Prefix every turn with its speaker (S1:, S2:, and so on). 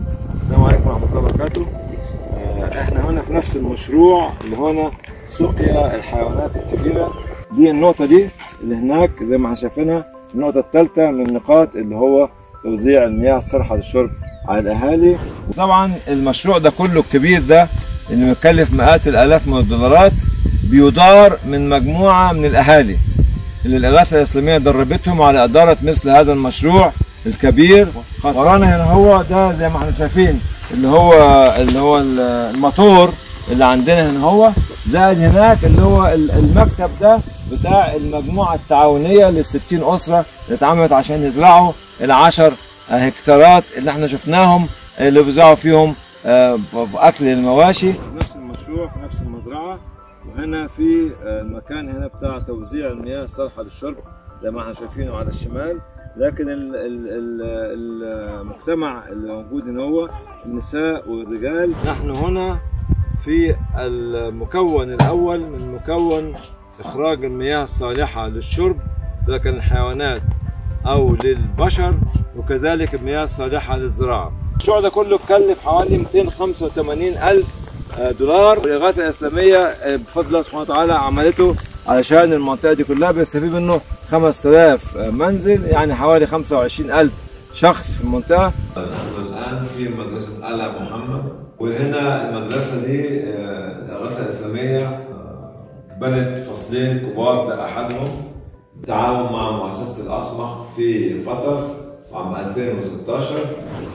S1: السلام عليكم ورحمة الله وبركاته. احنا هنا في نفس المشروع اللي هنا سقيا الحيوانات الكبيرة. دي النقطة دي اللي هناك زي ما احنا شايفينها، النقطة الثالثة من النقاط اللي هو توزيع المياه الصالحة للشرب على الأهالي. وطبعا المشروع ده كله الكبير ده اللي مكلف مئات الآلاف من الدولارات بيدار من مجموعة من الأهالي اللي الإغاثة الإسلامية دربتهم على إدارة مثل هذا المشروع الكبير. ورانا هنا هو ده زي ما احنا شايفين اللي هو الموتور اللي عندنا هنا هو، زائد هناك اللي هو المكتب ده بتاع المجموعة التعاونية لل60 أسرة اللي اتعملت عشان يزرعوا ال10 هكتارات اللي احنا شفناهم اللي بيزرعوا فيهم أكل المواشي. نفس المشروع في نفس المزرعة، وهنا في المكان هنا بتاع توزيع المياه الصالحة للشرب زي ما احنا شايفينه على الشمال. لكن المجتمع اللي موجود هنا هو النساء والرجال. نحن هنا في المكون الأول من مكون إخراج المياه الصالحة للشرب سواء كان الحيوانات أو للبشر، وكذلك المياه الصالحة للزراعة. المشروع ده كله كلف حوالي 285,000 دولار، والإغاثة الإسلامية بفضل الله سبحانه وتعالى عملته علشان المنطقة دي كلها بيستفيد منه 5000 منزل، يعني حوالي 25,000 شخص في المنطقة. نحن الآن في مدرسة آل محمد، وهنا المدرسة دي الإغاثة الإسلامية بنت فصلين كبار، ده أحدهم بالتعاون مع مؤسسة الأصمخ في قطر عام 2016.